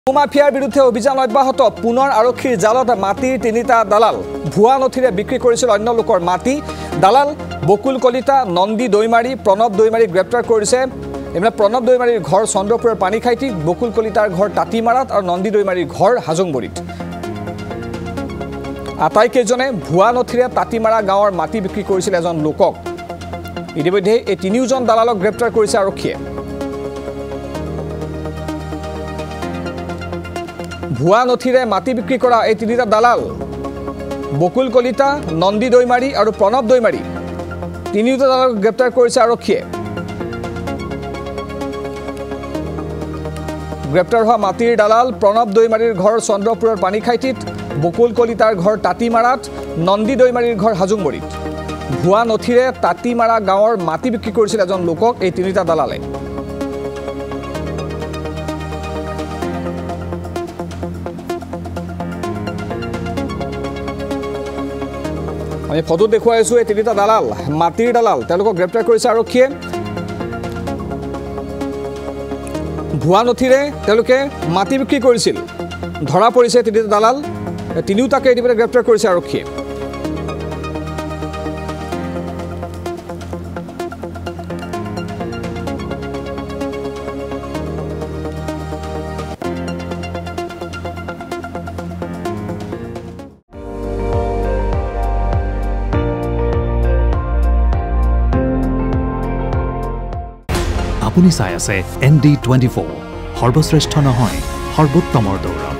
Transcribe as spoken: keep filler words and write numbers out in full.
মাফিয়াৰ বিৰুদ্ধে অভিযান অব্যাহত পুনৰ আৰক্ষীৰ জালত মাটিৰ তিনিটা দালাল ভুৱা নথিৰে বিক্ৰী কৰিছিল অন্য লোকৰ মাটি দালাল বকুল কলিতা নন্দী দৈমাৰী প্ৰণৱ দৈমাৰী গ্ৰেপ্তাৰ কৰিছে এমনে প্ৰণৱ দৈমাৰীৰ ঘৰ চন্দ্ৰপুৰৰ পানীখাইটি বকুল কলিতাৰ ঘৰ তাতিমাৰাত আৰু নন্দী দৈমাৰীৰ ঘৰ হাজংবৰীত আটাইকেইজনে ভুৱা নথিৰে তাতিমাৰা গাঁৱৰ মাটি বিক্ৰী কৰিছিল এজন লোকক ইতিমধ্যে এই তিনিওজন দালালক গ্ৰেপ্তাৰ কৰিছে আৰক্ষীয়ে ভুৱা নথিৰে মাটি বিক্ৰী কৰা এই তিনিটা দালাল বকুল কলিতা নন্দী দৈমাৰী আৰু প্ৰণৱ দৈমাৰী তিনিওটা দালালক গ্ৰেপ্তাৰ কৰিছে আৰক্ষীয়ে গ্ৰেপ্তাৰ হোৱা মাটিৰ দালাল প্ৰণৱ দৈমাৰীৰ ঘৰ চন্দ্ৰপুৰৰ পানীখাইটিত বকুল কলিতাৰ ঘৰ তাতিমাৰাত নন্দী দৈমাৰীৰ ঘৰ হাজংবৰীত ভুৱা নথিৰে তাতিমাৰা গাঁৱৰ মাটি বিক্ৰী কৰিছিল এজন লোকক এই তিনিটা দালালে আমি ফটো দেখুৱাই আছো এই তিনিটা দালাল মাটিৰ দালাল তেওঁলোকক গ্ৰেপ্তাৰ কৰিছে আৰক্ষীয়ে ভুৱা নথিৰে তেওঁলোকে মাটি বিক্ৰী কৰিছিল ধৰা পৰিছে তিনিটা দালাল তিনিওটাকে ইতিমধ্যে গ্ৰেপ্তাৰ কৰিছে আৰক্ষীয়ে আপুনি চাই আছে এন ডি টুৱেণ্টি ফ'ৰ সৰ্বশ্ৰেষ্ঠ নহয় সৰ্বোত্তমৰ দৌৰ